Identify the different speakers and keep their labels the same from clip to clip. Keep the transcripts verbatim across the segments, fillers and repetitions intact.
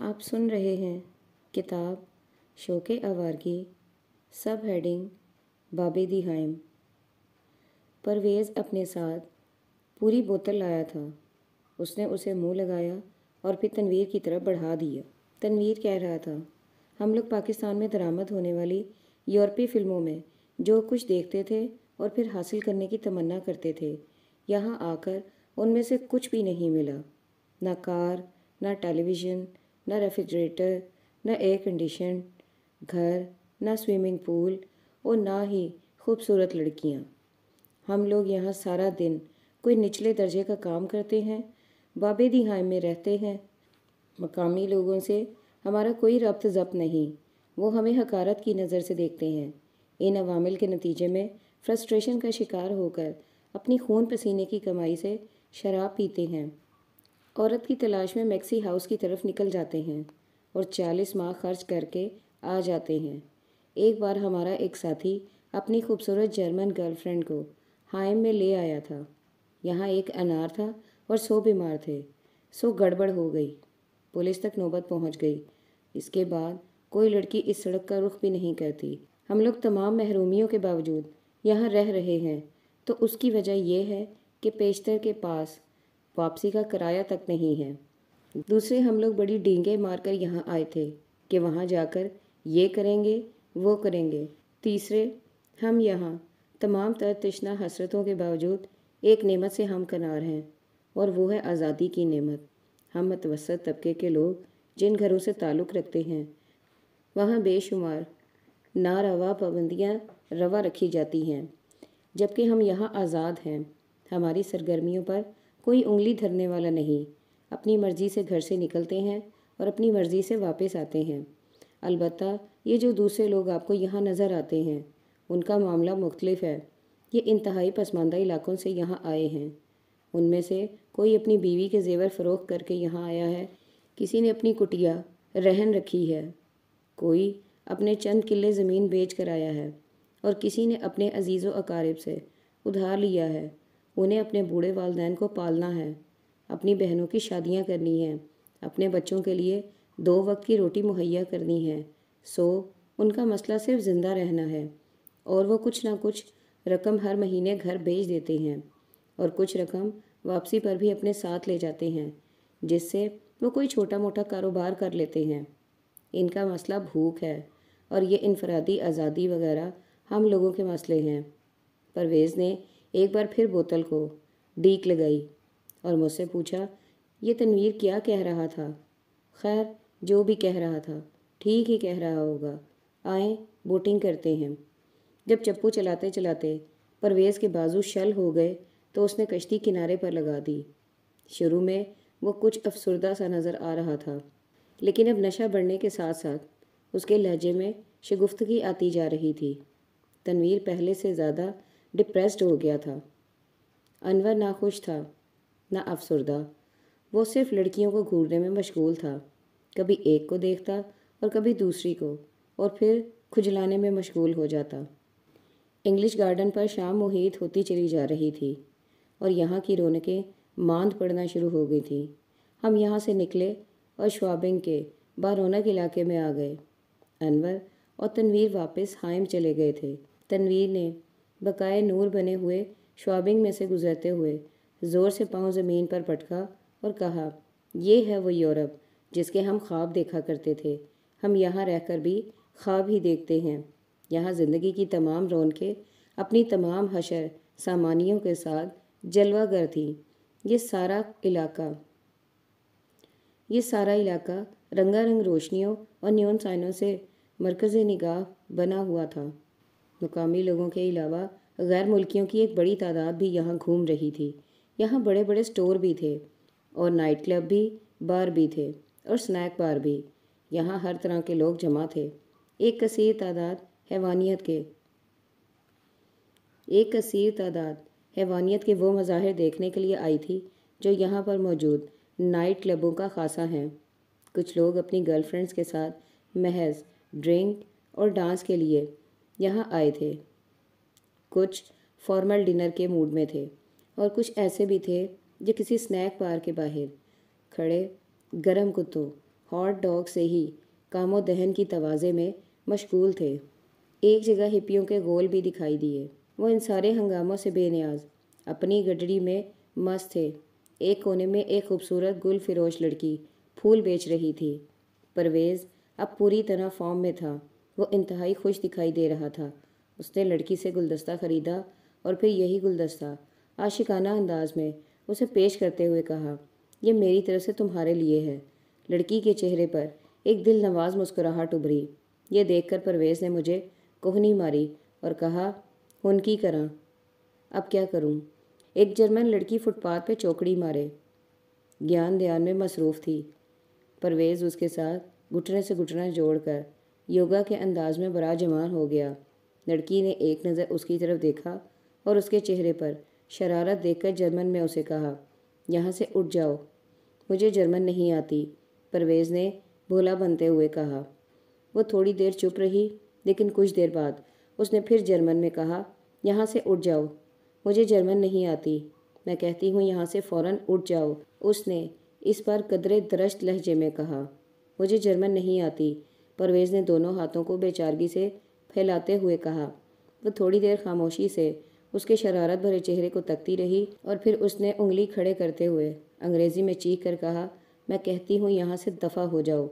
Speaker 1: آپ سن رہے ہیں کتاب شوق آوارگی، سب ہیڈنگ بابے دی ہائم۔ پرویز اپنے ساتھ پوری بوتل لایا تھا۔ اس نے اسے منہ لگایا اور پھر تنویر کی طرف بڑھا دیا۔ تنویر کہہ رہا تھا، ہم لوگ پاکستان میں درآمد ہونے والی یورپی فلموں میں جو کچھ دیکھتے تھے اور پھر حاصل کرنے کی تمنا کرتے تھے، یہاں آ کر ان میں سے کچھ بھی نہیں ملا۔ نہ کار، نہ ٹیلی ویژن، نہ ریفریجریٹر، نہ ایئر کنڈیشن گھر، نہ سوئمنگ پول اور نہ ہی خوبصورت لڑکیاں۔ ہم لوگ یہاں سارا دن کوئی نچلے درجے کا کام کرتے ہیں، بابے دی ہائم میں رہتے ہیں۔ مقامی لوگوں سے ہمارا کوئی ربط ضبط نہیں، وہ ہمیں حقارت کی نظر سے دیکھتے ہیں۔ ان عوامل کے نتیجے میں فرسٹریشن کا شکار ہو کر اپنی خون پسینے کی کمائی سے شراب پیتے ہیں، عورت کی تلاش میں میکسی ہاؤس کی طرف نکل جاتے ہیں اور چالیس ماہ خرچ کر کے آ جاتے ہیں۔ ایک بار ہمارا ایک ساتھی اپنی خوبصورت جرمن گرل فرینڈ کو ہائم میں لے آیا تھا۔ یہاں ایک انار تھا اور سو بیمار تھے، سو گڑبڑ ہو گئی، پولیس تک نوبت پہنچ گئی۔ اس کے بعد کوئی لڑکی اس سڑک کا رخ بھی نہیں کرتی۔ ہم لوگ تمام محرومیوں کے باوجود یہاں رہ رہے ہیں، تو اس کی وجہ یہ ہے کہ پیشتر کے پاس واپسی کا کرایہ تک نہیں ہے۔ دوسرے، ہم لوگ بڑی ڈینگیں مار کر یہاں آئے تھے کہ وہاں جا کر یہ کریں گے، وہ کریں گے۔ تیسرے، ہم یہاں تمام تر تشنہ حسرتوں کے باوجود ایک نعمت سے ہم کنار ہیں، اور وہ ہے آزادی کی نعمت۔ ہم متوسط طبقے کے لوگ جن گھروں سے تعلق رکھتے ہیں، وہاں بے شمار ناروا پابندیاں روا رکھی جاتی ہیں، جبکہ ہم یہاں آزاد ہیں۔ ہماری سرگرمیوں پر کوئی انگلی دھرنے والا نہیں، اپنی مرضی سے گھر سے نکلتے ہیں اور اپنی مرضی سے واپس آتے ہیں۔ البتہ یہ جو دوسرے لوگ آپ کو یہاں نظر آتے ہیں، ان کا معاملہ مختلف ہے۔ یہ انتہائی پسماندہ علاقوں سے یہاں آئے ہیں۔ ان میں سے کوئی اپنی بیوی کے زیور فروخت کر کے یہاں آیا ہے، کسی نے اپنی کٹیا رہن رکھی ہے، کوئی اپنے چند کلے زمین بیچ کر آیا ہے، اور کسی نے اپنے عزیز و اقارب سے ادھار لیا ہے۔ انہیں اپنے بوڑھے والدین کو پالنا ہے، اپنی بہنوں کی شادیاں کرنی ہیں، اپنے بچوں کے لیے دو وقت کی روٹی مہیا کرنی ہے۔ سو ان کا مسئلہ صرف زندہ رہنا ہے، اور وہ کچھ نہ کچھ رقم ہر مہینے گھر بھیج دیتے ہیں، اور کچھ رقم واپسی پر بھی اپنے ساتھ لے جاتے ہیں، جس سے وہ کوئی چھوٹا موٹا کاروبار کر لیتے ہیں۔ ان کا مسئلہ بھوک ہے، اور یہ انفرادی آزادی وغیرہ ہم لوگوں کے مسئلے ہیں۔ پرویز نے ایک بار پھر بوتل کو ڈیک لگائی اور مجھ سے پوچھا، یہ تنویر کیا کہہ رہا تھا؟ خیر، جو بھی کہہ رہا تھا ٹھیک ہی کہہ رہا ہوگا۔ آئیں بوٹنگ کرتے ہیں۔ جب چپو چلاتے چلاتے پرویز کے بازو شل ہو گئے تو اس نے کشتی کنارے پر لگا دی۔ شروع میں وہ کچھ افسردہ سا نظر آ رہا تھا، لیکن اب نشہ بڑھنے کے ساتھ ساتھ اس کے لہجے میں شگفتگی آتی جا رہی تھی۔ تنویر پہلے سے زیادہ ڈپریسڈ ہو گیا تھا۔ انور نہ خوش تھا نہ افسردہ، وہ صرف لڑکیوں کو گھورنے میں مشغول تھا۔ کبھی ایک کو دیکھتا اور کبھی دوسری کو، اور پھر کھجلانے میں مشغول ہو جاتا۔ انگلش گارڈن پر شام محیط ہوتی چلی جا رہی تھی، اور یہاں کی رونقیں ماند پڑنا شروع ہو گئی تھیں۔ ہم یہاں سے نکلے اور شوابنگ کے بارونق علاقے میں آ گئے۔ انور اور تنویر واپس ہائم چلے گئے تھے۔ تنویر نے بقائے نور بنے ہوئے شوابنگ میں سے گزرتے ہوئے زور سے پاؤں زمین پر پٹکا اور کہا، یہ ہے وہ یورپ جس کے ہم خواب دیکھا کرتے تھے۔ ہم یہاں رہ کر بھی خواب ہی دیکھتے ہیں۔ یہاں زندگی کی تمام رونقیں اپنی تمام حشر سامانیوں کے ساتھ جلوہ گر تھیں۔ یہ سارا علاقہ یہ سارا علاقہ رنگا رنگ روشنیوں اور نیون سائنوں سے مرکز نگاہ بنا ہوا تھا۔ مقامی لوگوں کے علاوہ غیر ملکیوں کی ایک بڑی تعداد بھی یہاں گھوم رہی تھی۔ یہاں بڑے بڑے سٹور بھی تھے، اور نائٹ کلب بھی، بار بھی تھے، اور سنیک بار بھی۔ یہاں ہر طرح کے لوگ جمع تھے۔ ایک کثیر تعداد حیوانیت کے ایک کثیر تعداد حیوانیت کے وہ مظاہر دیکھنے کے لیے آئی تھی جو یہاں پر موجود نائٹ کلبوں کا خاصہ ہیں۔ کچھ لوگ اپنی گرل فرینڈز کے ساتھ محض ڈرنک اور ڈانس کے لیے یہاں آئے تھے، کچھ فارمل ڈنر کے موڈ میں تھے، اور کچھ ایسے بھی تھے جو کسی سنیک بار کے باہر کھڑے گرم کتوں ہاٹ ڈاگ سے ہی کام و دہن کی توازے میں مشغول تھے۔ ایک جگہ ہپیوں کے گول بھی دکھائی دیے۔ وہ ان سارے ہنگاموں سے بے نیاز اپنی گڈڑی میں مست تھے۔ ایک کونے میں ایک خوبصورت گل فروش لڑکی پھول بیچ رہی تھی۔ پرویز اب پوری طرح فارم میں تھا۔ وہ انتہائی خوش دکھائی دے رہا تھا۔ اس نے لڑکی سے گلدستہ خریدا اور پھر یہی گلدستہ عاشقانہ انداز میں اسے پیش کرتے ہوئے کہا، یہ میری طرف سے تمہارے لیے ہے۔ لڑکی کے چہرے پر ایک دل نواز مسکراہٹ ابھری۔ یہ دیکھ کر پرویز نے مجھے کوہنی ماری اور کہا، ان کی کراں اب کیا کروں؟ ایک جرمن لڑکی فٹ پاتھ پہ چوکڑی مارے گیان دھیان میں مصروف تھی۔ پرویز اس کے ساتھ گھٹنے سے گھٹنا جوڑ کر یوگا کے انداز میں براجمان ہو گیا۔ لڑکی نے ایک نظر اس کی طرف دیکھا اور اس کے چہرے پر شرارت دیکھ کر جرمن میں اسے کہا، یہاں سے اٹھ جاؤ۔ مجھے جرمن نہیں آتی، پرویز نے بھولا بنتے ہوئے کہا۔ وہ تھوڑی دیر چپ رہی، لیکن کچھ دیر بعد اس نے پھر جرمن میں کہا، یہاں سے اٹھ جاؤ۔ مجھے جرمن نہیں آتی، میں کہتی ہوں یہاں سے فوراً اٹھ جاؤ۔ اس نے اس بار قدرے درشت لہجے میں کہا۔ مجھے جرمن نہیں آتی، پرویز نے دونوں ہاتھوں کو بے چارگی سے پھیلاتے ہوئے کہا۔ وہ تھوڑی دیر خاموشی سے اس کے شرارت بھرے چہرے کو تکتی رہی اور پھر اس نے انگلی کھڑے کرتے ہوئے انگریزی میں چیخ کر کہا، میں کہتی ہوں یہاں سے دفع ہو جاؤ۔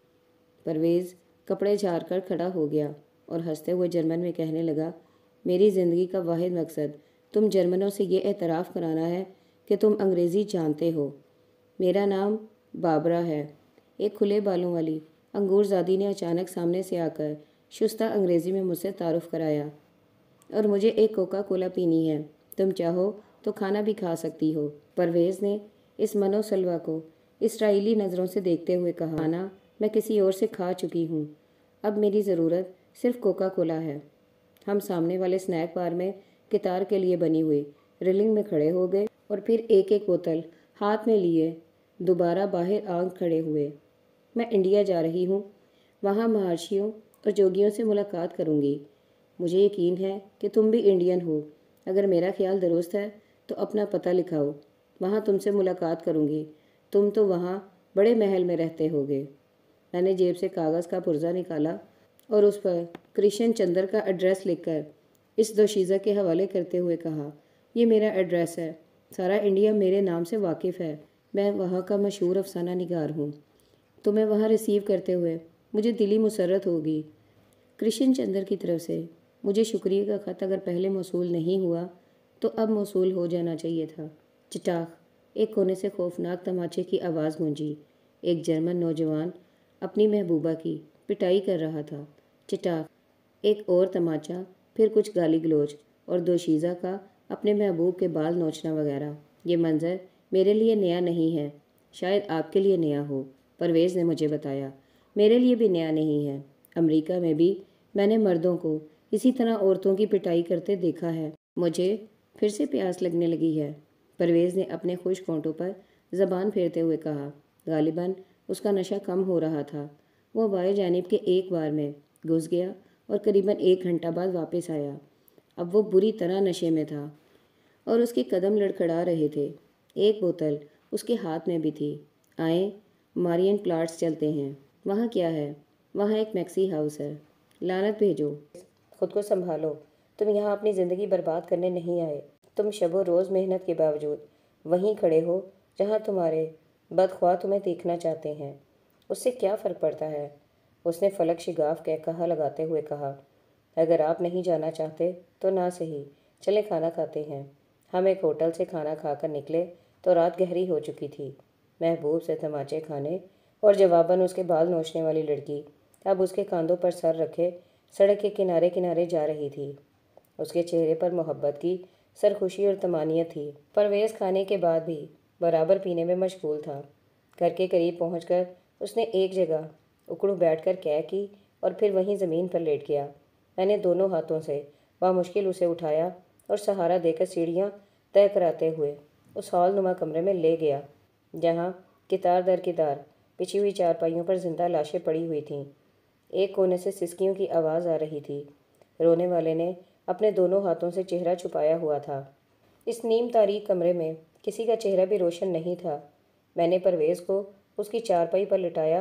Speaker 1: پرویز کپڑے جھاڑ کر کھڑا ہو گیا اور ہنستے ہوئے جرمن میں کہنے لگا، میری زندگی کا واحد مقصد تم جرمنوں سے یہ اعتراف کرانا ہے کہ تم انگریزی جانتے ہو۔ میرا نام بابرا ہے۔ ایک کھلے بالوں والی انگور زادی نے اچانک سامنے سے آ کر شستہ انگریزی میں مجھ سے تعارف کرایا، اور مجھے ایک کوکا کولا پینی ہے۔ تم چاہو تو کھانا بھی کھا سکتی ہو۔ پرویز نے اس منو سلوا کو اسرائیلی نظروں سے دیکھتے ہوئے کہا، کھانا میں کسی اور سے کھا چکی ہوں، اب میری ضرورت صرف کوکا کولا ہے۔ ہم سامنے والے سنیک بار میں قطار کے لیے بنی ہوئی ریلنگ میں کھڑے ہو گئے اور پھر ایک ایک بوتل ہاتھ میں لیے دوبارہ باہر آنکھ کھڑے ہوئے۔ میں انڈیا جا رہی ہوں، وہاں مہارشیوں اور جوگیوں سے ملاقات کروں گی۔ مجھے یقین ہے کہ تم بھی انڈین ہو۔ اگر میرا خیال درست ہے تو اپنا پتہ لکھاؤ، وہاں تم سے ملاقات کروں گی۔ تم تو وہاں بڑے محل میں رہتے ہوگے۔ میں نے جیب سے کاغذ کا پرزہ نکالا اور اس پر کرشن چندر کا ایڈریس لکھ کر اس دوشیزہ کے حوالے کرتے ہوئے کہا، یہ میرا ایڈریس ہے، سارا انڈیا میرے نام سے واقف ہے، میں وہاں کا مشہور افسانہ نگار ہوں۔ تمہیں وہاں ریسیو کرتے ہوئے مجھے دلی مسرت ہوگی۔ کرشن چندر کی طرف سے مجھے شکریہ کا خط اگر پہلے موصول نہیں ہوا تو اب موصول ہو جانا چاہیے تھا۔ چٹاخ! ایک کونے سے خوفناک تماچے کی آواز گونجی۔ ایک جرمن نوجوان اپنی محبوبہ کی پٹائی کر رہا تھا۔ چٹاخ! ایک اور تماچا، پھر کچھ گالی گلوچ اور دوشیزہ کا اپنے محبوب کے بال نوچنا وغیرہ۔ یہ منظر میرے لیے نیا نہیں ہے، شاید آپ کے لیے نیا ہو، پرویز نے مجھے بتایا۔ میرے لیے بھی نیا نہیں ہے۔ امریکہ میں بھی میں نے مردوں کو اسی طرح عورتوں کی پٹائی کرتے دیکھا ہے۔ مجھے پھر سے پیاس لگنے لگی ہے، پرویز نے اپنے خشک ہونٹوں پر زبان پھیرتے ہوئے کہا۔ غالباً اس کا نشہ کم ہو رہا تھا۔ وہ بائیں جانب کے ایک بار میں گھس گیا اور قریباً ایک گھنٹہ بعد واپس آیا۔ اب وہ بری طرح نشے میں تھا اور اس کے قدم لڑکھڑا رہے تھے۔ ایک بوتل اس کے ہاتھ میں بھی تھی۔ آئیں مارین پلاٹس چلتے ہیں۔ وہاں کیا ہے؟ وہاں ایک میکسی ہاؤس ہے۔ لعنت بھیجو، خود کو سنبھالو، تم یہاں اپنی زندگی برباد کرنے نہیں آئے۔ تم شب و روز محنت کے باوجود وہیں کھڑے ہو جہاں تمہارے بدخواہ تمہیں دیکھنا چاہتے ہیں۔ اس سے کیا فرق پڑتا ہے؟ اس نے فلک شگاف کہہ کہا لگاتے ہوئے کہا، اگر آپ نہیں جانا چاہتے تو نہ صحیح، چلیں کھانا کھاتے ہیں۔ ہم ایک ہوٹل سے کھانا کھا کر نکلے تو رات گہری ہو چکی تھی۔ محبوب سے تماچے کھانے اور جواباً اس کے بال نوچنے والی لڑکی اب اس کے کاندھوں پر سر رکھے سڑک کے کنارے کنارے جا رہی تھی۔ اس کے چہرے پر محبت کی سرخوشی اور طمانینت تھی۔ پرویز کھانے کے بعد بھی برابر پینے میں مشغول تھا۔ گھر کے قریب پہنچ کر اس نے ایک جگہ اکڑو بیٹھ کر قے کی اور پھر وہیں زمین پر لیٹ گیا۔ میں نے دونوں ہاتھوں سے بامشکل اسے اٹھایا اور سہارا دے کر سیڑھیاں طے کراتے ہوئے اس ہال نما کمرے میں لے گیا جہاں قطار در قطار بچھی ہوئی چارپائیوں پر زندہ لاشیں پڑی ہوئی تھیں۔ ایک کونے سے سسکیوں کی آواز آ رہی تھی۔ رونے والے نے اپنے دونوں ہاتھوں سے چہرہ چھپایا ہوا تھا۔ اس نیم تاریک کمرے میں کسی کا چہرہ بھی روشن نہیں تھا۔ میں نے پرویز کو اس کی چارپائی پر لٹایا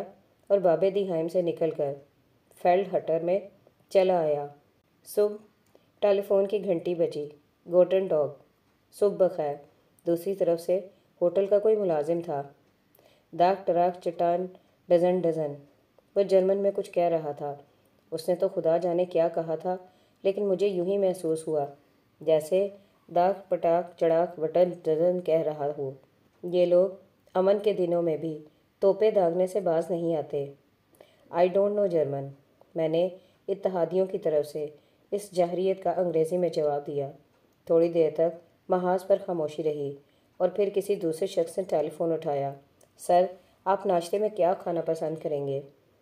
Speaker 1: اور بابے دی ہائم سے نکل کر فیلڈ ہٹر میں چلا آیا۔ صبح ٹیلی فون کی گھنٹی بجی۔ گوٹن ڈاگ، صبح بخیر۔ دوسری طرف سے ہوٹل کا کوئی ملازم تھا۔ داغ ٹراک چٹان ڈزن ڈزن۔ وہ جرمن میں کچھ کہہ رہا تھا۔ اس نے تو خدا جانے کیا کہا تھا، لیکن مجھے یوں ہی محسوس ہوا جیسے داغ پٹاک چڑاک وٹن ڈزن کہہ رہا ہو۔ یہ لوگ امن کے دنوں میں بھی توپے داغنے سے باز نہیں آتے۔ آئی ڈونٹ نو جرمن، میں نے اتحادیوں کی طرف سے اس جہریت کا انگریزی میں جواب دیا۔ تھوڑی دیر تک محاذ پر خاموشی رہی اور پھر کسی دوسرے شخص نے ٹیلی فون اٹھایا۔ سر، آپ ناشتے میں کیا کھانا پسند کریں گے؟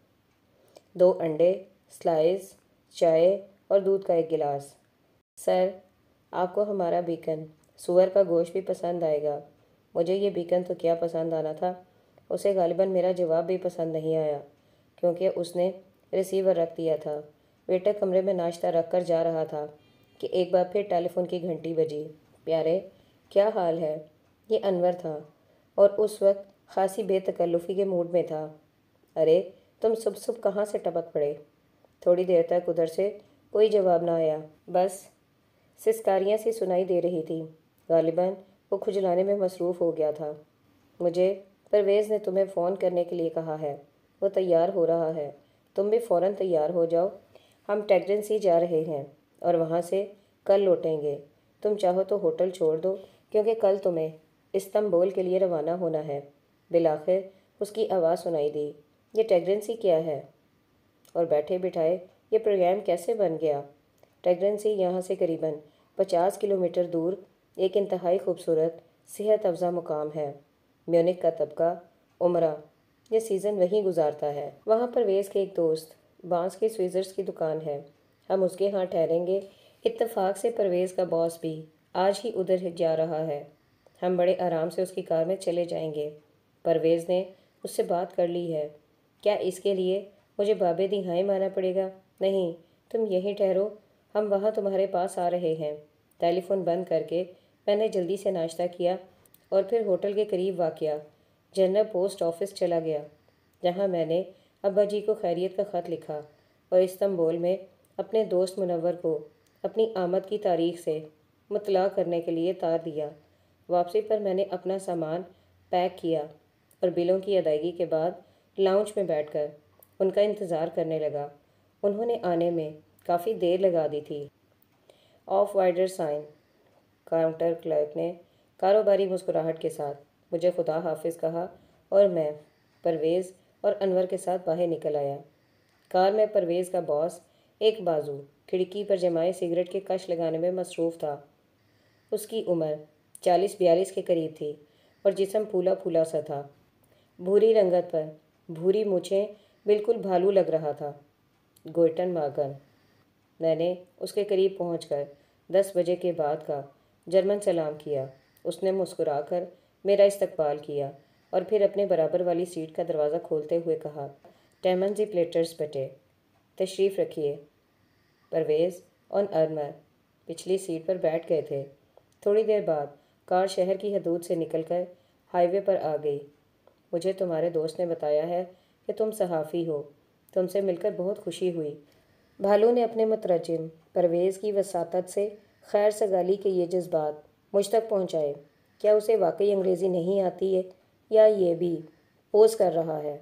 Speaker 1: دو انڈے، سلائس، چائے اور دودھ کا ایک گلاس۔ سر، آپ کو ہمارا بیکن، سور کا گوشت بھی پسند آئے گا۔ مجھے یہ بیکن تو کیا پسند آنا تھا، اسے غالباً میرا جواب بھی پسند نہیں آیا، کیونکہ اس نے ریسیور رکھ دیا تھا۔ ویٹر کمرے میں ناشتہ رکھ کر جا رہا تھا کہ ایک بار پھر ٹیلی فون کی گھنٹی بجی۔ پیارے، کیا حال ہے؟ یہ انور تھا اور اس وقت خاصی بے تکلفی کے موڈ میں تھا۔ ارے، تم صبح صبح کہاں سے ٹپک پڑے؟ تھوڑی دیر تک ادھر سے کوئی جواب نہ آیا، بس سسکاریاں سی سنائی دے رہی تھی۔ غالباً وہ کھجلانے میں مصروف ہو گیا تھا۔ مجھے پرویز نے تمہیں فون کرنے کے لیے کہا ہے، وہ تیار ہو رہا ہے، تم بھی فوراً تیار ہو جاؤ۔ ہم ٹیگرنسی جا رہے ہیں اور وہاں سے کل لوٹیں گے۔ تم چاہو تو ہوٹل چھوڑ دو، کیونکہ کل تمہیں استنبول کے لیے روانہ ہونا ہے۔ بالآخر اس کی آواز سنائی دی، یہ ٹیگرنسی کیا ہے؟ اور بیٹھے بٹھائے یہ پروگرام کیسے بن گیا؟ ٹیگرنسی یہاں سے قریباً پچاس کلومیٹر دور ایک انتہائی خوبصورت صحت افزا مقام ہے۔ میونک کا طبقہ عمرہ یہ سیزن وہیں گزارتا ہے۔ وہاں پرویز کے ایک دوست بانس کے سویزرز کی دکان ہے، ہم اس کے ہاں ٹھہریں گے۔ اتفاق سے پرویز کا باس بھی آج ہی ادھر جا رہا ہے۔ ہم بڑے آرام سے اس کی کار میں چلے جائیں گے۔ پرویز نے اس سے بات کر لی ہے۔ کیا اس کے لیے مجھے بابے دی ہائم آنا پڑے گا؟ نہیں، تم یہیں ٹھہرو، ہم وہاں تمہارے پاس آ رہے ہیں۔ ٹیلی فون بند کر کے میں نے جلدی سے ناشتہ کیا اور پھر ہوٹل کے قریب واقع جنرل پوسٹ آفس چلا گیا، جہاں میں نے ابا جی کو خیریت کا خط لکھا اور استنبول میں اپنے دوست منور کو اپنی آمد کی تاریخ سے مطلع کرنے کے لیے تار دیا۔ واپسی پر میں نے اپنا سامان پیک کیا اور بلوں کی ادائیگی کے بعد لاؤنج میں بیٹھ کر ان کا انتظار کرنے لگا۔ انہوں نے آنے میں کافی دیر لگا دی تھی۔ آف وائڈر سائن، کاؤنٹر کلرک نے کاروباری مسکراہٹ کے ساتھ مجھے خدا حافظ کہا اور میں پرویز اور انور کے ساتھ باہر نکل آیا۔ کار میں پرویز کا باس ایک بازو کھڑکی پر جمائے سگریٹ کے کش لگانے میں مصروف تھا۔ اس کی عمر چالیس بیالیس کے قریب تھی اور جسم پھولا پھولا سا تھا۔ بھوری رنگت پر بھوری مونچھیں بالکل بھالو لگ رہا تھا۔ گوئٹن مارگن۔ میں نے اس کے قریب پہنچ کر دس بجے کے بعد کا جرمن سلام کیا۔ اس نے مسکرا کر میرا استقبال کیا اور پھر اپنے برابر والی سیٹ کا دروازہ کھولتے ہوئے کہا، ٹیمن زی پلیٹرز بٹے، تشریف رکھیے۔ پرویز اور انور پچھلی سیٹ پر بیٹھ گئے تھے۔ تھوڑی دیر بعد کار شہر کی حدود سے نکل کر ہائی وے پر آ گئی۔ مجھے تمہارے دوست نے بتایا ہے کہ تم صحافی ہو، تم سے مل کر بہت خوشی ہوئی۔ بھالو نے اپنے مترجم پرویز کی وساطت سے خیر سگالی کے یہ جذبات مجھ تک پہنچائے۔ کیا اسے واقعی انگریزی نہیں آتی ہے یا یہ بھی پوز کر رہا ہے؟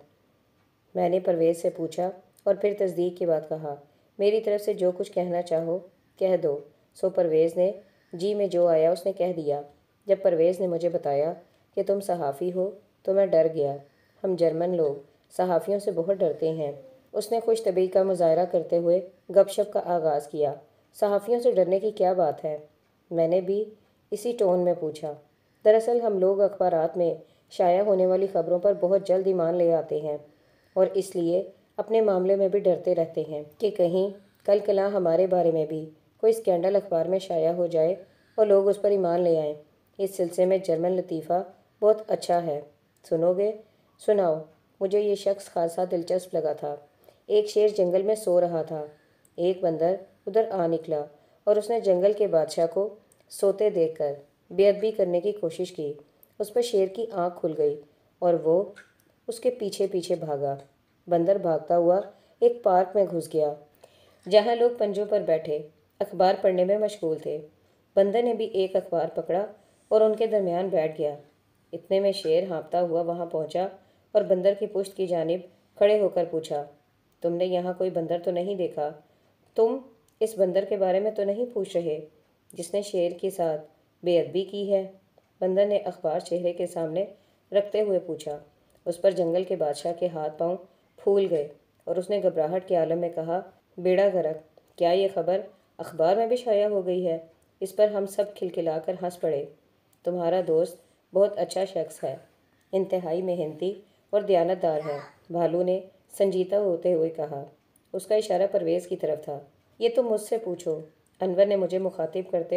Speaker 1: میں نے پرویز سے پوچھا اور پھر تصدیق کے بعد کہا، میری طرف سے جو کچھ کہنا چاہو کہہ دو۔ سو پرویز نے جی میں جو آیا اس نے کہہ دیا۔ جب پرویز نے مجھے بتایا کہ تم صحافی ہو تو میں ڈر گیا۔ ہم جرمن لوگ صحافیوں سے بہت ڈرتے ہیں۔ اس نے خوش طبعی کا مظاہرہ کرتے ہوئے گپ شپ کا آغاز کیا۔ صحافیوں سے ڈرنے کی کیا بات ہے؟ میں نے بھی اسی ٹون میں پوچھا۔ دراصل ہم لوگ اخبارات میں شائع ہونے والی خبروں پر بہت جلد ایمان لے آتے ہیں اور اس لیے اپنے معاملے میں بھی ڈرتے رہتے ہیں کہ کہیں کل کلاں ہمارے بارے میں بھی کوئی اسکینڈل اخبار میں شائع ہو جائے اور لوگ اس پر ایمان لے آئیں۔ اس سلسلے میں جرمن لطیفہ بہت اچھا ہے، سنو گے؟ سناؤ۔ مجھے یہ شخص خاصا دلچسپ لگا تھا۔ ایک شیر جنگل میں سو رہا تھا۔ ایک بندر ادھر آ نکلا اور اس نے جنگل کے بادشاہ کو سوتے دیکھ کر بے ادبی کرنے کی کوشش کی۔ اس پر شیر کی آنکھ کھل گئی اور وہ اس کے پیچھے پیچھے بھاگا۔ بندر بھاگتا ہوا ایک پارک میں گھس گیا جہاں لوگ پنجوں پر بیٹھے اخبار پڑھنے میں مشغول تھے۔ بندر نے بھی ایک اخبار پکڑا اور ان کے درمیان بیٹھ گیا۔ اتنے میں شیر ہانپتا ہوا وہاں پہنچا اور بندر کی پشت کی جانب کھڑے ہو کر پوچھا، تم نے یہاں کوئی بندر تو نہیں دیکھا؟ تم اس بندر کے بارے میں تو نہیں پوچھ رہے جس نے شیر کے ساتھ بے ادبی کی ہے؟ بندر نے اخبار چہرے کے سامنے رکھتے ہوئے پوچھا۔ اس پر جنگل کے بادشاہ کے ہاتھ پاؤں پھول گئے اور اس نے گھبراہٹ کے عالم میں کہا، بیڑا غرق! کیا یہ خبر اخبار میں بھی شائع ہو گئی ہے؟ اس پر ہم سب کھلکھلا کر ہنس پڑے۔ تمہارا دوست بہت اچھا شخص ہے، انتہائی محنتی اور دیانتدار ہے، بھالو نے سنجیدہ ہوتے ہوئے کہا۔ اس کا اشارہ پرویز کی طرف تھا۔ یہ تم مجھ سے پوچھو، انور نے مجھے مخاطب کرتے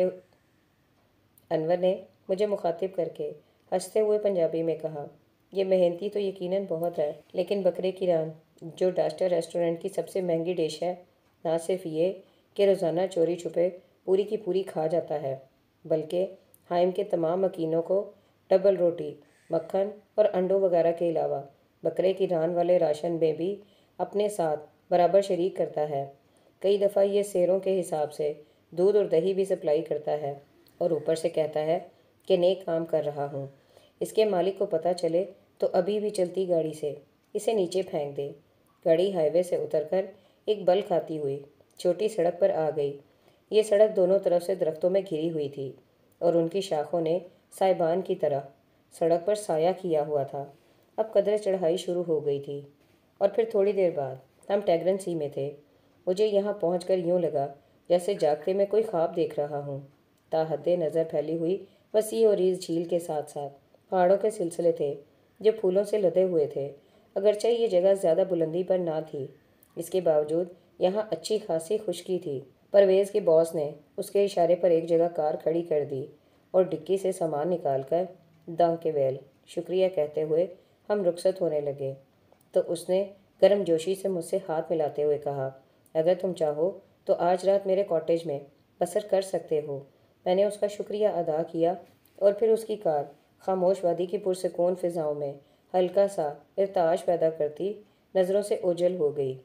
Speaker 1: انور نے مجھے مخاطب کر کے ہنستے ہوئے پنجابی میں کہا، یہ محنتی تو یقیناً بہت ہے، لیکن بکرے کی ران جو ڈاسٹر ریسٹورنٹ کی سب سے مہنگی ڈش ہے، نہ صرف یہ کہ روزانہ چوری چھپے پوری کی پوری کھا جاتا ہے، بلکہ ہائم کے تمام مکینوں کو ڈبل روٹی، مکھن اور انڈوں وغیرہ کے علاوہ بکرے کی ران والے راشن میں بھی اپنے ساتھ برابر شریک کرتا ہے۔ کئی دفعہ یہ سیروں کے حساب سے دودھ اور دہی بھی سپلائی کرتا ہے اور اوپر سے کہتا ہے کہ نیک کام کر رہا ہوں۔ اس کے مالک کو پتہ چلے تو ابھی بھی چلتی گاڑی سے اسے نیچے پھینک دے۔ گاڑی ہائی وے سے اتر کر ایک بل کھاتی ہوئی چھوٹی سڑک پر آ گئی۔ یہ سڑک دونوں طرف سے درختوں میں گھری ہوئی تھی اور ان کی شاخوں نے سائبان کی طرح سڑک پر سایہ کیا ہوا تھا۔ اب قدرے چڑھائی شروع ہو گئی تھی اور پھر تھوڑی دیر بعد ہم ٹیگرن سی میں تھے۔ مجھے یہاں پہنچ کر یوں لگا جیسے جاگتے میں کوئی خواب دیکھ رہا ہوں۔ تا حد نظر پھیلی ہوئی وسیع اور ریز جھیل کے ساتھ ساتھ پہاڑوں کے سلسلے تھے جو پھولوں سے لدے ہوئے تھے۔ اگرچہ یہ جگہ زیادہ بلندی پر نہ تھی، اس کے باوجود یہاں اچھی خاصی خشکی تھی۔ پرویز کے باس نے اس کے اشارے پر ایک جگہ کار کھڑی کر دی اور ڈکی سے سامان نکال کر داں کے ویل شکریہ کہتے ہوئے ہم رخصت ہونے لگے تو اس نے گرم جوشی سے مجھ سے ہاتھ ملاتے ہوئے کہا، اگر تم چاہو تو آج رات میرے کاٹیج میں بسر کر سکتے ہو۔ میں نے اس کا شکریہ ادا کیا اور پھر اس کی کار خاموش وادی کی پرسکون فضاؤں میں ہلکا سا ارتعاش پیدا کرتی نظروں سے اوجھل ہو گئی۔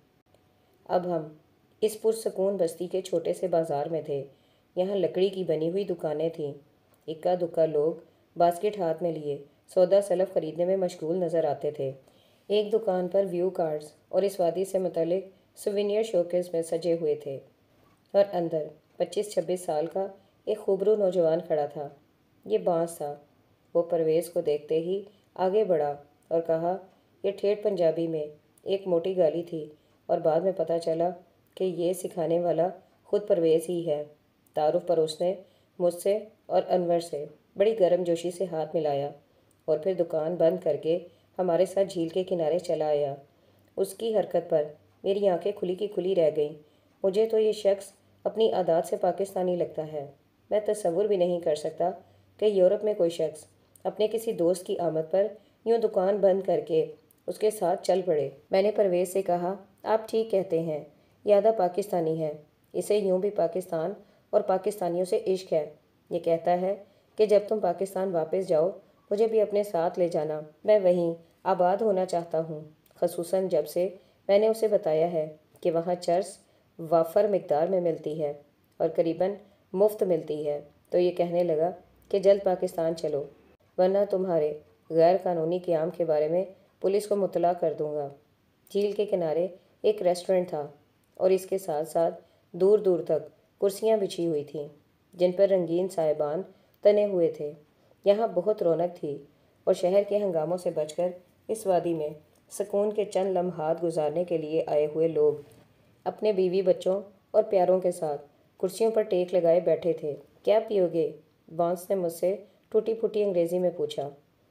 Speaker 1: اب ہم اس پرسکون بستی کے چھوٹے سے بازار میں تھے۔ یہاں لکڑی کی بنی ہوئی دکانیں تھیں۔ اکا دکا لوگ باسکٹ ہاتھ میں لیے سودا سلف خریدنے میں مشغول نظر آتے تھے۔ ایک دکان پر ویو کارڈز اور اس وادی سے متعلق سوینئر شوکیس میں سجے ہوئے تھے اور اندر پچیس چھبیس سال کا ایک خوبرو نوجوان کھڑا تھا۔ یہ بانس تھا۔ وہ پرویز کو دیکھتے ہی آگے بڑھا اور کہا، یہ ٹھیٹھ پنجابی میں ایک موٹی گالی تھی اور بعد میں پتہ چلا کہ یہ سکھانے والا خود پرویز ہی ہے۔ تعارف پر اس نے مجھ سے اور انور سے بڑی گرم جوشی سے ہاتھ ملایا اور پھر دکان بند کر کے ہمارے ساتھ جھیل کے کنارے چلا آیا۔ اس کی حرکت پر میری آنکھیں کھلی کی کھلی رہ گئیں۔ مجھے تو یہ شخص اپنی عادات سے پاکستانی لگتا ہے۔ میں تصور بھی نہیں کر سکتا کہ یورپ میں کوئی شخص اپنے کسی دوست کی آمد پر یوں دکان بند کر کے اس کے ساتھ چل پڑے۔ میں نے پرویز سے کہا، آپ ٹھیک کہتے ہیں، یہ آدھا پاکستانی ہے، اسے یوں بھی پاکستان اور پاکستانیوں سے عشق ہے۔ یہ کہتا ہے کہ جب تم پاکستان واپس جاؤ مجھے بھی اپنے ساتھ لے جانا، میں وہیں آباد ہونا چاہتا ہوں، خصوصاً جب سے میں نے اسے بتایا ہے کہ وہاں چرس وافر مقدار میں ملتی ہے اور قریباً مفت ملتی ہے، تو یہ کہنے لگا کہ جلد پاکستان چلو ورنہ تمہارے غیر قانونی قیام کے بارے میں پولیس کو مطلع کر دوں گا۔ جھیل کے کنارے ایک ریسٹورنٹ تھا اور اس کے ساتھ ساتھ دور دور تک کرسیاں بچھی ہوئی تھیں جن پر رنگین سائبان تنے ہوئے تھے۔ یہاں بہت رونق تھی اور شہر کے ہنگاموں سے بچ کر اس وادی میں سکون کے چند لمحات گزارنے کے لیے آئے ہوئے لوگ اپنے بیوی بچوں اور پیاروں کے ساتھ کرسیوں پر ٹیک لگائے بیٹھے تھے۔ کیا پیو گے؟ بانس نے مجھ سے ٹوٹی پھوٹی انگریزی میں پوچھا۔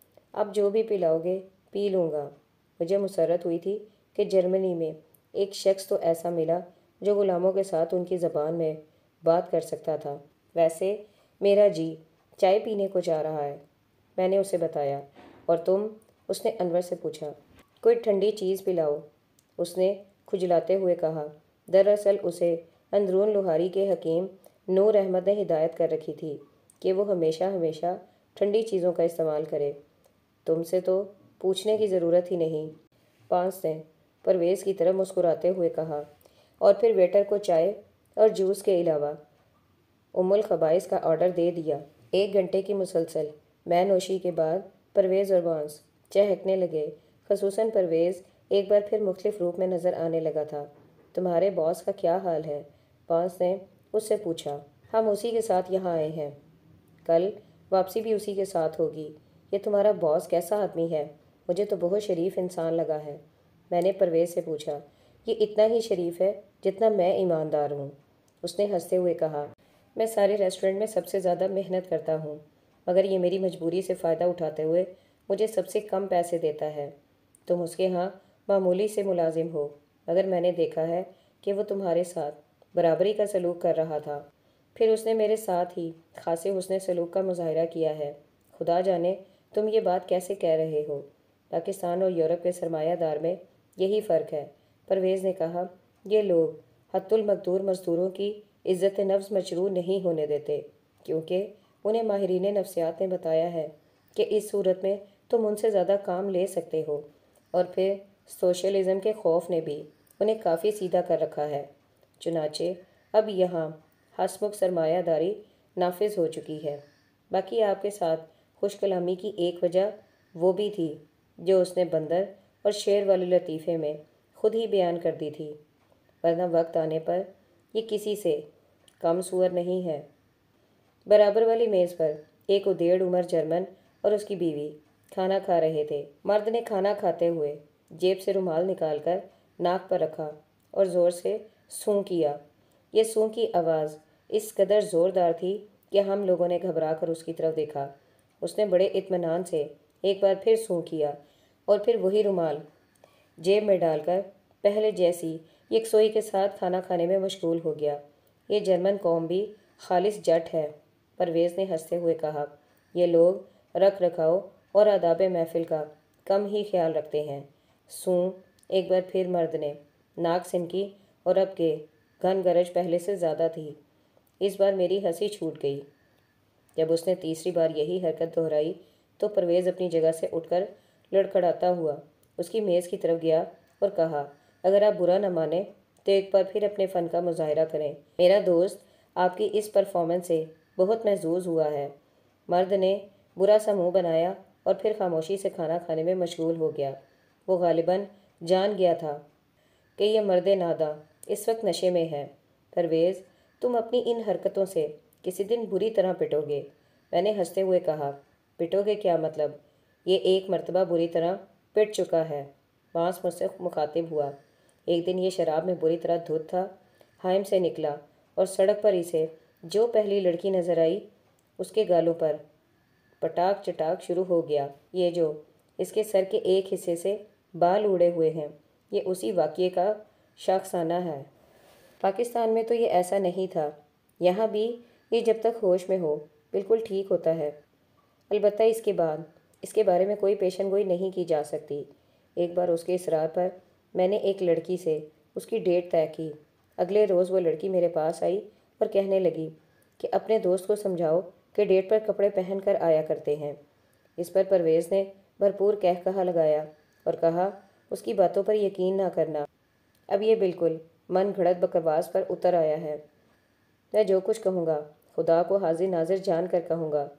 Speaker 1: اب جو بھی پلاؤ گے پی لوں گا۔ مجھے مسرت ہوئی تھی کہ جرمنی میں ایک شخص تو ایسا ملا جو غلاموں کے ساتھ ان کی زبان میں بات کر سکتا تھا۔ ویسے میرا جی چائے پینے کو جا رہا ہے، میں نے اسے بتایا۔ اور تم؟ اس نے انور سے پوچھا۔ کوئی ٹھنڈی چیز پلاؤ، اس نے کھجلاتے ہوئے کہا۔ دراصل اسے اندرون لوہاری کے حکیم نور احمد نے ہدایت کر رکھی تھی کہ وہ ہمیشہ ہمیشہ ٹھنڈی چیزوں کا استعمال کرے۔ تم سے تو پوچھنے کی ضرورت ہی نہیں، پانس نے پرویز کی طرف مسکراتے ہوئے کہا، اور پھر ویٹر کو چائے اور جوس کے علاوہ ام الخبائث کا آرڈر دے دیا۔ ایک گھنٹے کی مسلسل مے نوشی کے بعد پرویز اور بانس چہکنے لگے، خصوصاً پرویز ایک بار پھر مختلف روپ میں نظر آنے لگا تھا۔ تمہارے باس کا کیا حال ہے؟ بانس نے اس سے پوچھا۔ ہم اسی کے ساتھ یہاں آئے ہیں، کل واپسی بھی اسی کے ساتھ ہوگی۔ یہ تمہارا باس کیسا آدمی ہے؟ مجھے تو بہت شریف انسان لگا ہے۔ میں نے پرویز سے پوچھا۔ یہ اتنا ہی شریف ہے جتنا میں ایماندار ہوں، اس نے ہنستے ہوئے کہا۔ میں سارے ریسٹورنٹ میں سب سے زیادہ محنت کرتا ہوں، مگر یہ میری مجبوری سے فائدہ اٹھاتے ہوئے مجھے سب سے کم پیسے دیتا ہے۔ تم اس کے ہاں معمولی سے ملازم ہو، مگر میں نے دیکھا ہے کہ وہ تمہارے ساتھ برابری کا سلوک کر رہا تھا، پھر اس نے میرے ساتھ ہی خاصے حسن سلوک کا مظاہرہ کیا ہے۔ خدا جانے تم یہ بات کیسے کہہ رہے ہو؟ پاکستان اور یورپ کے سرمایہ دار میں یہی فرق ہے، پرویز نے کہا۔ یہ لوگ حت المقدور مزدوروں کی عزت نفس مجروح نہیں ہونے دیتے، کیونکہ انہیں ماہرین نفسیات نے بتایا ہے کہ اس صورت میں تم ان سے زیادہ کام لے سکتے ہو، اور پھر سوشلزم کے خوف نے بھی انہیں کافی سیدھا کر رکھا ہے۔ چنانچہ اب یہاں ہسمکھ سرمایہ داری نافذ ہو چکی ہے۔ باقی آپ کے ساتھ خوش کلامی کی ایک وجہ وہ بھی تھی جو اس نے بندر اور شیر والے لطیفے میں خود ہی بیان کر دی تھی، ورنہ وقت آنے پر یہ کسی سے کم صور نہیں ہے۔ برابر والی میز پر ایک ادھیڑ عمر جرمن اور اس کی بیوی کھانا کھا رہے تھے۔ مرد نے کھانا کھاتے ہوئے جیب سے رومال نکال کر ناک پر رکھا اور زور سے سوں کیا۔ یہ سوں کی آواز اس قدر زوردار تھی کہ ہم لوگوں نے گھبرا کر اس کی طرف دیکھا۔ اس نے بڑے اطمینان سے ایک بار پھر سوں کیا اور پھر وہی رومال جیب میں ڈال کر پہلے جیسی یکسوئی کے ساتھ کھانا کھانے میں مشغول ہو گیا۔ یہ جرمن قوم بھی خالص جٹ ہے، پرویز نے ہنستے ہوئے کہا۔ یہ لوگ رکھ رکھاؤ اور آداب محفل کا کم ہی خیال رکھتے ہیں۔ سوں ایک بار پھر مرد نے ناک سنکی اور اب کے گھن گرج پہلے سے زیادہ تھی۔ اس بار میری ہنسی چھوٹ گئی۔ جب اس نے تیسری بار یہی حرکت دہرائی تو پرویز اپنی جگہ سے اٹھ کر لڑکھڑاتا ہوا اس کی میز کی طرف گیا اور کہا، اگر آپ برا نہ مانیں تو ایک بار پھر اپنے فن کا مظاہرہ کریں۔ میرا دوست آپ کی اس پرفارمنس سے بہت محظوظ ہوا ہے۔ مرد نے برا سا منہ بنایا اور پھر خاموشی سے کھانا کھانے میں مشغول ہو گیا۔ وہ غالباً جان گیا تھا کہ یہ مرد ناداں اس وقت نشے میں ہے۔ پرویز، تم اپنی ان حرکتوں سے کسی دن بری طرح پٹو گے، میں نے ہنستے ہوئے کہا۔ پٹو گے کیا مطلب؟ یہ ایک مرتبہ بری طرح پٹ چکا ہے، بانس مجھ سے مخاطب ہوا۔ ایک دن یہ شراب میں بری طرح دھت تھا، ہائم سے نکلا اور سڑک پر اسے جو پہلی لڑکی نظر آئی اس کے گالوں پر پٹاک چٹاک شروع ہو گیا۔ یہ جو اس کے سر کے ایک حصے سے بال اڑے ہوئے ہیں، یہ اسی واقعے کا شاخسانہ ہے۔ پاکستان میں تو یہ ایسا نہیں تھا، یہاں بھی یہ جب تک ہوش میں ہو بالکل ٹھیک ہوتا ہے، البتہ اس کے بعد اس کے بارے میں کوئی پیشن گوئی نہیں کی جا سکتی۔ ایک بار اس کے اصرار پر میں نے ایک لڑکی سے اس کی ڈیٹ طے کی۔ اگلے روز وہ لڑکی میرے پاس آئی اور کہنے لگی کہ اپنے دوست کو سمجھاؤ کہ ڈیٹ پر کپڑے پہن کر آیا کرتے ہیں۔ اس پر پرویز نے بھرپور کہہ لگایا اور کہا، اس کی باتوں پر یقین نہ کرنا، اب یہ بالکل من گھڑت بکواس پر اتر آیا ہے۔ میں جو کچھ کہوں گا خدا کو حاضر ناظر جان کر کہوں گا۔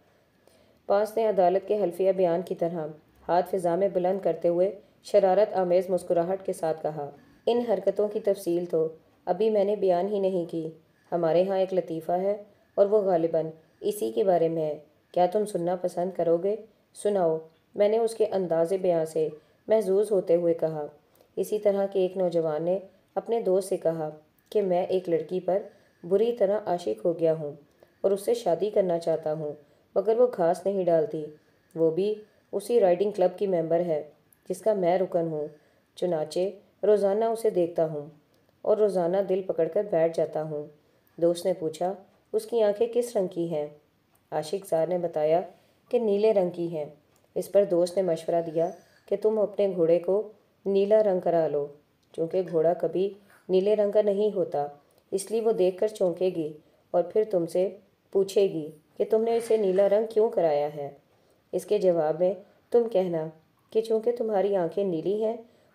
Speaker 1: پانس نے عدالت کے حلفیہ بیان کی طرح ہاتھ فضا میں بلند کرتے ہوئے شرارت آمیز مسکراہٹ کے ساتھ کہا، ان حرکتوں کی تفصیل تو ابھی میں نے بیان ہی نہیں کی۔ ہمارے ہاں ایک لطیفہ ہے اور وہ غالباً اسی کے بارے میں ہے، کیا تم سننا پسند کرو گے؟ سناؤ، میں نے اس کے انداز بیان سے محظوظ ہوتے ہوئے کہا۔ اسی طرح کے ایک نوجوان نے اپنے دوست سے کہا کہ میں ایک لڑکی پر بری طرح عاشق ہو گیا ہوں اور اس سے شادی کرنا چاہتا ہوں، مگر وہ گھاس نہیں ڈالتی، وہ بھی اسی رائڈنگ کلب کی ممبر ہے جس کا میں رکن ہوں، چنانچہ روزانہ اسے دیکھتا ہوں اور روزانہ دل پکڑ کر بیٹھ جاتا ہوں۔ دوست نے پوچھا، اس کی آنکھیں کس رنگ کی ہیں؟ عاشق زار نے بتایا کہ نیلے رنگ کی ہیں۔ اس پر دوست نے مشورہ دیا کہ تم اپنے گھوڑے کو نیلا رنگ کرا لو، چونکہ گھوڑا کبھی نیلے رنگ کا نہیں ہوتا، اس لیے وہ دیکھ کر چونکے گی اور پھر تم سے پوچھے گی کہ تم نے اسے نیلا رنگ کیوں کرایا ہے۔ اس کے جواب میں تم کہنا کہ چونکہ تمہاری آنکھیں نیلی ہیں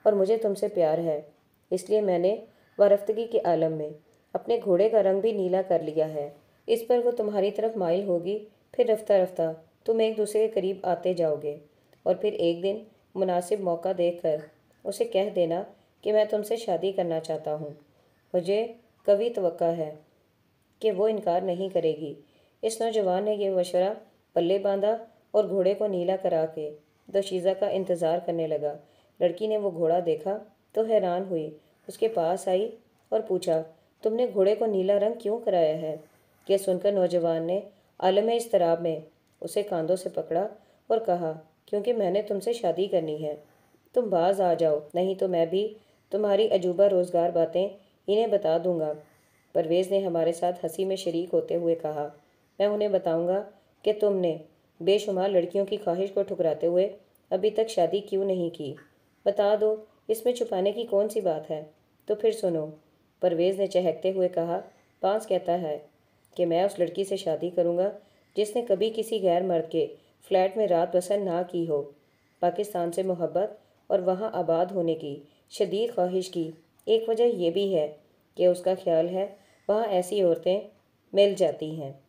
Speaker 1: اور مجھے تم سے پیار ہے، اس لیے میں نے وارفتگی کے عالم میں اپنے گھوڑے کا رنگ بھی نیلا کر لیا ہے۔ اس پر وہ تمہاری طرف مائل ہوگی، پھر رفتہ رفتہ تم ایک دوسرے کے قریب آتے جاؤ گے، اور پھر ایک دن مناسب موقع دیکھ کر اسے کہہ دینا کہ میں تم سے شادی کرنا چاہتا ہوں۔ مجھے قوی توقع ہے کہ وہ انکار نہیں کرے گی۔ اس نوجوان نے یہ مشورہ پلے باندھا اور گھوڑے کو نیلا کرا کے دوشیزہ کا انتظار کرنے لگا۔ لڑکی نے وہ گھوڑا دیکھا تو حیران ہوئی، اس کے پاس آئی اور پوچھا، تم نے گھوڑے کو نیلا رنگ کیوں کرایا ہے؟ یہ سن کر نوجوان نے عالم اضطراب میں اسے کاندھوں سے پکڑا اور کہا، کیونکہ میں نے تم سے شادی کرنی ہے۔ تم باز آ جاؤ، نہیں تو میں بھی تمہاری عجوبہ روزگار باتیں انہیں بتا دوں گا۔ پرویز نے ہمارے ساتھ ہنسی میں شریک ہوتے ہوئے کہا، میں انہیں بتاؤں گا کہ تم نے بے شمار لڑکیوں کی خواہش کو ٹھکراتے ہوئے ابھی تک شادی کیوں نہیں کی۔ بتا دو، اس میں چھپانے کی کون سی بات ہے؟ تو پھر سنو، پرویز نے چہکتے ہوئے کہا، پانس کہتا ہے کہ میں اس لڑکی سے شادی کروں گا جس نے کبھی کسی غیر مرد کے فلیٹ میں رات بسر نہ کی ہو۔ پاکستان سے محبت اور وہاں آباد ہونے کی شدید خواہش کی ایک وجہ یہ بھی ہے کہ اس کا خیال ہے وہاں ایسی عورتیں مل جاتی ہیں